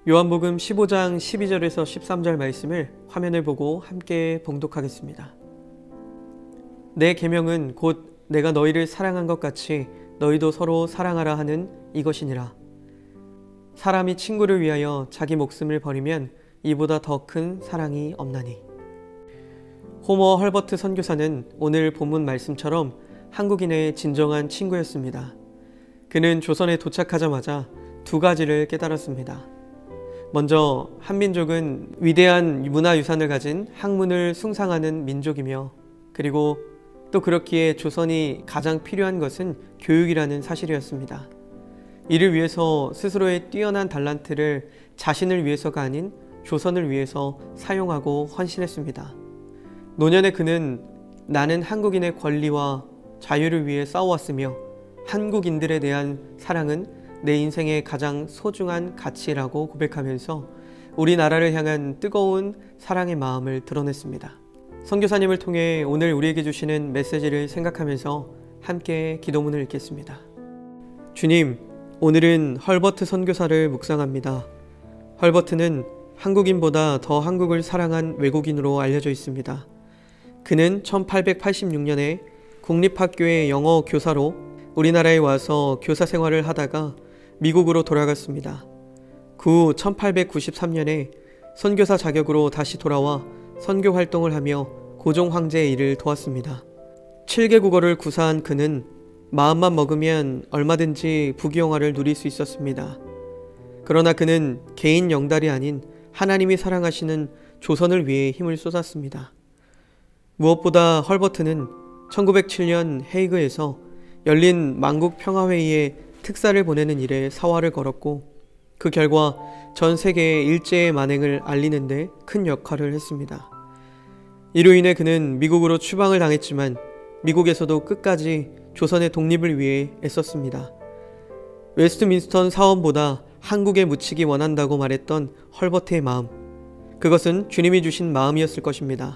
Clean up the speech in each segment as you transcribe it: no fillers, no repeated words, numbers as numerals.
요한복음 15장 12절에서 13절 말씀을 화면을 보고 함께 봉독하겠습니다. 내 계명은 곧 내가 너희를 사랑한 것 같이 너희도 서로 사랑하라 하는 이것이니라. 사람이 친구를 위하여 자기 목숨을 버리면 이보다 더 큰 사랑이 없나니. 호머 헐버트 선교사는 오늘 본문 말씀처럼 한국인의 진정한 친구였습니다. 그는 조선에 도착하자마자 두 가지를 깨달았습니다. 먼저 한민족은 위대한 문화유산을 가진 학문을 숭상하는 민족이며, 그리고 또 그렇기에 조선이 가장 필요한 것은 교육이라는 사실이었습니다. 이를 위해서 스스로의 뛰어난 달란트를 자신을 위해서가 아닌 조선을 위해서 사용하고 헌신했습니다. 노년에 그는 나는 한국인의 권리와 자유를 위해 싸워왔으며 한국인들에 대한 사랑은 내 인생의 가장 소중한 가치라고 고백하면서 우리나라를 향한 뜨거운 사랑의 마음을 드러냈습니다. 선교사님을 통해 오늘 우리에게 주시는 메시지를 생각하면서 함께 기도문을 읽겠습니다. 주님, 오늘은 헐버트 선교사를 묵상합니다. 헐버트는 한국인보다 더 한국을 사랑한 외국인으로 알려져 있습니다. 그는 1886년에 국립학교의 영어 교사로 우리나라에 와서 교사 생활을 하다가 미국으로 돌아갔습니다. 그 후 1893년에 선교사 자격으로 다시 돌아와 선교 활동을 하며 고종 황제의 일을 도왔습니다. 7개 국어를 구사한 그는 마음만 먹으면 얼마든지 부귀영화를 누릴 수 있었습니다. 그러나 그는 개인 영달이 아닌 하나님이 사랑하시는 조선을 위해 힘을 쏟았습니다. 무엇보다 헐버트는 1907년 헤이그에서 열린 만국평화회의에 특사를 보내는 일에 사활을 걸었고, 그 결과 전 세계에 일제의 만행을 알리는 데 큰 역할을 했습니다. 이로 인해 그는 미국으로 추방을 당했지만 미국에서도 끝까지 조선의 독립을 위해 애썼습니다. 웨스트민스턴 사원보다 한국에 묻히기 원한다고 말했던 헐버트의 마음, 그것은 주님이 주신 마음이었을 것입니다.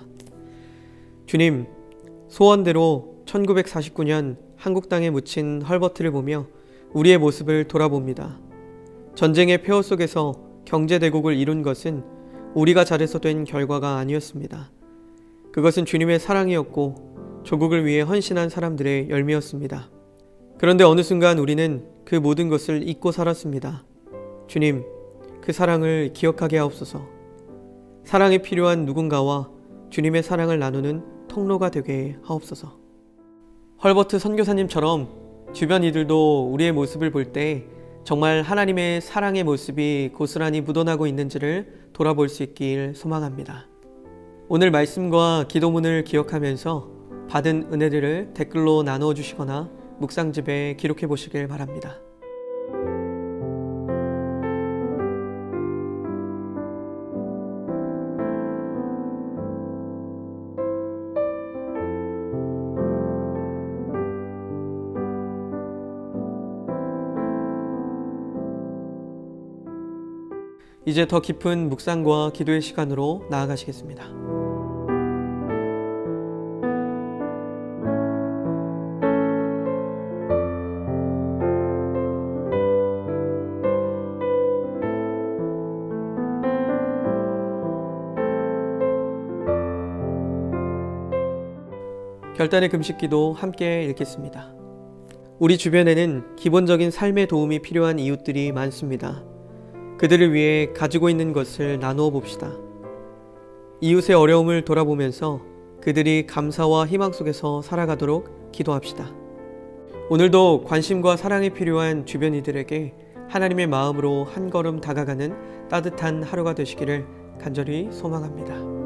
주님, 소원대로 1949년 한국 땅에 묻힌 헐버트를 보며 우리의 모습을 돌아봅니다. 전쟁의 폐허 속에서 경제대국을 이룬 것은 우리가 잘해서 된 결과가 아니었습니다. 그것은 주님의 사랑이었고 조국을 위해 헌신한 사람들의 열매였습니다. 그런데 어느 순간 우리는 그 모든 것을 잊고 살았습니다. 주님, 그 사랑을 기억하게 하옵소서. 사랑이 필요한 누군가와 주님의 사랑을 나누는 통로가 되게 하옵소서. 헐버트 선교사님처럼 주변 이들도 우리의 모습을 볼 때 정말 하나님의 사랑의 모습이 고스란히 묻어나고 있는지를 돌아볼 수 있길 소망합니다. 오늘 말씀과 기도문을 기억하면서 받은 은혜들을 댓글로 나누어 주시거나 묵상집에 기록해 보시길 바랍니다. 이제 더 깊은 묵상과 기도의 시간으로 나아가시겠습니다. 결단의 금식기도 함께 읽겠습니다. 우리 주변에는 기본적인 삶의 도움이 필요한 이웃들이 많습니다. 그들을 위해 가지고 있는 것을 나누어 봅시다. 이웃의 어려움을 돌아보면서 그들이 감사와 희망 속에서 살아가도록 기도합시다. 오늘도 관심과 사랑이 필요한 주변 이들에게 하나님의 마음으로 한 걸음 다가가는 따뜻한 하루가 되시기를 간절히 소망합니다.